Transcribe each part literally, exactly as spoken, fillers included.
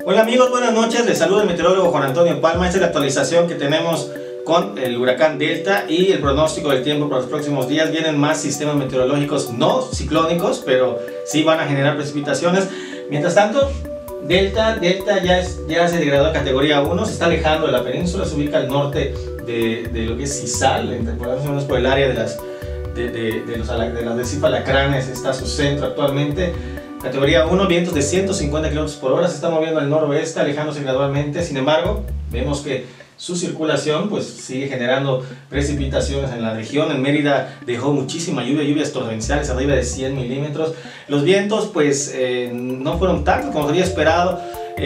Hola amigos, buenas noches, les saluda el meteorólogo Juan Antonio Palma. Esta es la actualización que tenemos con el huracán Delta y el pronóstico del tiempo para los próximos días. Vienen más sistemas meteorológicos no ciclónicos, pero sí van a generar precipitaciones. Mientras tanto, Delta, Delta ya, es, ya se degradó a categoría uno, se está alejando de la península, se ubica al norte de, de lo que es Cizal, por lo menos por el área de las de, de, de los de las arrecifes alacranes, está su centro actualmente. Categoría uno, vientos de ciento cincuenta kilómetros por hora, se está moviendo al noroeste, alejándose gradualmente. Sin embargo, vemos que su circulación pues sigue generando precipitaciones en la región. En Mérida dejó muchísima lluvia, lluvias torrenciales arriba de cien milímetros. Los vientos pues eh, no fueron tantos como se había esperado.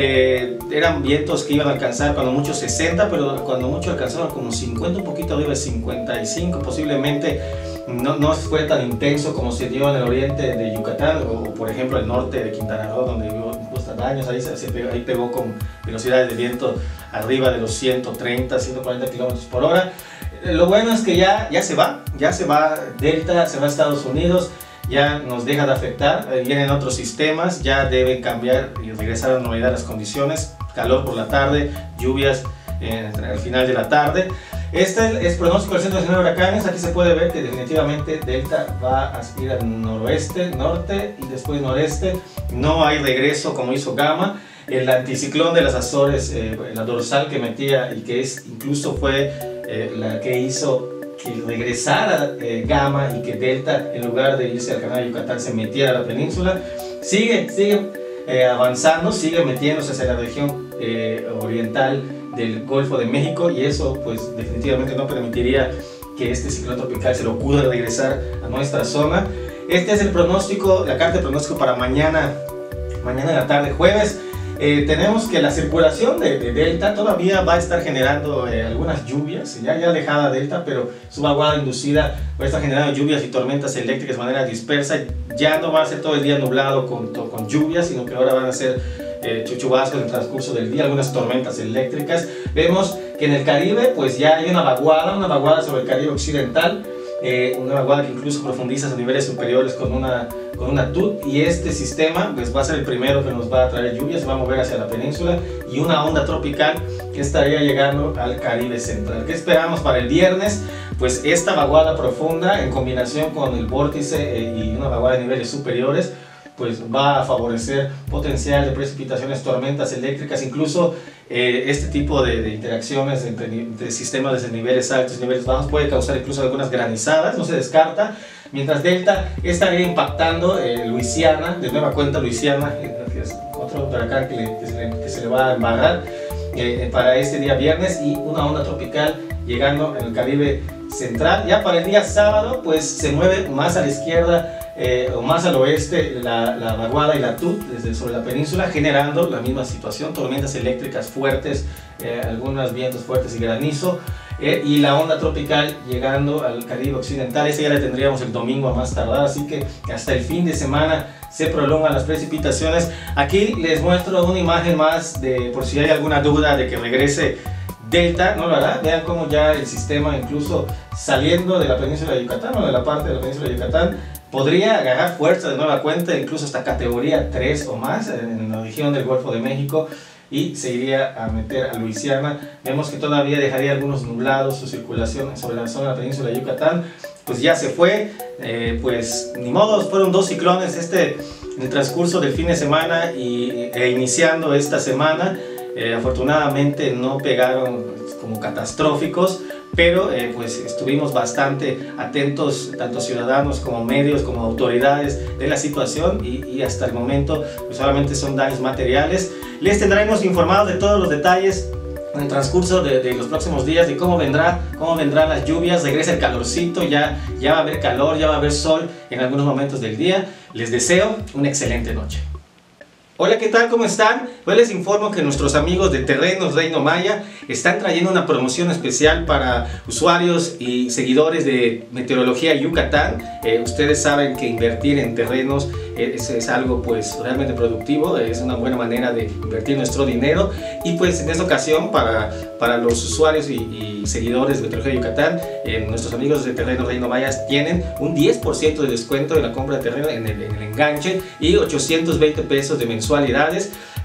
Eh, eran vientos que iban a alcanzar cuando mucho sesenta, pero cuando mucho alcanzaron como cincuenta, un poquito arriba de cincuenta y cinco. Posiblemente no, no fue tan intenso como se dio en el oriente de Yucatán o por ejemplo el norte de Quintana Roo, donde hubo incluso daños. Ahí, se, se pegó, ahí pegó con velocidades de viento arriba de los ciento treinta, ciento cuarenta kilómetros por hora. Eh, lo bueno es que ya, ya se va, ya se va Delta, se va a Estados Unidos. Ya nos deja de afectar, eh, vienen otros sistemas, ya deben cambiar y regresar a la normalidad las condiciones, calor por la tarde, lluvias eh, al final de la tarde. Este es pronóstico del Centro Nacional de Huracanes. Aquí se puede ver que definitivamente Delta va a ir al noroeste, norte y después noreste. No hay regreso como hizo Gamma. El anticiclón de las Azores, eh, la dorsal que metía y que es, incluso fue eh, la que hizo que regresara eh, Gamma y que Delta, en lugar de irse al canal de Yucatán, se metiera a la península, sigue, sigue eh, avanzando, sigue metiéndose hacia la región eh, oriental del Golfo de México, y eso pues definitivamente no permitiría que este ciclón tropical se lo pudo regresar a nuestra zona. Este es el pronóstico, la carta de pronóstico para mañana, mañana en la tarde, jueves. Eh, tenemos que la circulación de, de Delta todavía va a estar generando eh, algunas lluvias, ya, ya alejada Delta, pero su vaguada inducida va a estar generando lluvias y tormentas eléctricas de manera dispersa. Ya no va a ser todo el día nublado con, con lluvias, sino que ahora van a ser eh, chuchubascos en el transcurso del día, algunas tormentas eléctricas. Vemos que en el Caribe pues ya hay una vaguada, una vaguada sobre el Caribe occidental. Eh, una vaguada que incluso profundiza a niveles superiores con una, con una T U D, y este sistema pues va a ser el primero que nos va a traer lluvias, se va a mover hacia la península, y una onda tropical que estaría llegando al Caribe central. ¿Qué esperamos para el viernes? Pues esta vaguada profunda en combinación con el vórtice eh, y una vaguada de niveles superiores pues va a favorecer potencial de precipitaciones, tormentas eléctricas, incluso eh, este tipo de, de interacciones entre, entre sistemas de niveles altos y niveles bajos puede causar incluso algunas granizadas, no se descarta. Mientras Delta estaría impactando eh, Luisiana, de nueva cuenta Luisiana, que es otro huracán que, le, que, se le, que se le va a embarrar eh, para este día viernes, y una onda tropical llegando en el Caribe central. Ya para el día sábado pues se mueve más a la izquierda Eh, o más al oeste la, la vaguada y la T U D desde sobre la península, generando la misma situación, tormentas eléctricas fuertes, eh, algunos vientos fuertes y granizo, eh, y la onda tropical llegando al Caribe occidental. Esa ya la tendríamos el domingo a más tardar, así que hasta el fin de semana se prolongan las precipitaciones. Aquí les muestro una imagen más de por si hay alguna duda de que regrese Delta. No lo hará. Vean cómo ya el sistema, incluso saliendo de la península de Yucatán o de la parte de la península de Yucatán, podría agarrar fuerza de nueva cuenta, incluso hasta categoría tres o más en la región del Golfo de México, y se iría a meter a Luisiana. Vemos que todavía dejaría algunos nublados su circulación sobre la zona de la península de Yucatán. Pues ya se fue, eh, pues ni modo, fueron dos ciclones este en el transcurso del fin de semana y, e iniciando esta semana. Eh, afortunadamente no pegaron como catastróficos, pero eh, pues estuvimos bastante atentos, tanto ciudadanos como medios como autoridades, de la situación, y, y hasta el momento pues solamente son daños materiales. Les tendremos informados de todos los detalles en el transcurso de, de los próximos días, de cómo vendrá, cómo vendrán las lluvias. Regresa el calorcito, ya, ya va a haber calor, ya va a haber sol en algunos momentos del día. Les deseo una excelente noche. Hola, ¿qué tal? ¿Cómo están? Hoy les informo que nuestros amigos de Terrenos Reino Maya están trayendo una promoción especial para usuarios y seguidores de Meteorología Yucatán. Eh, ustedes saben que invertir en terrenos es, es algo pues realmente productivo, es una buena manera de invertir nuestro dinero, y pues en esta ocasión para, para los usuarios y, y seguidores de Meteorología Yucatán, eh, nuestros amigos de Terrenos Reino Maya tienen un diez por ciento de descuento en la compra de terreno en el, en el enganche, y ochocientos veinte pesos de mensualidades.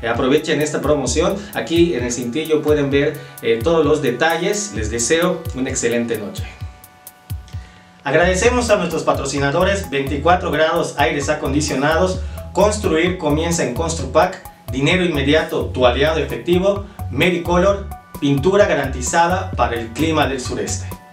eh, aprovechen esta promoción. Aquí en el cintillo pueden ver eh, todos los detalles. Les deseo una excelente noche. Agradecemos a nuestros patrocinadores: veinticuatro grados aires acondicionados, Construir comienza en Construpack, Dinero Inmediato, tu aliado efectivo, Medicolor, pintura garantizada para el clima del sureste.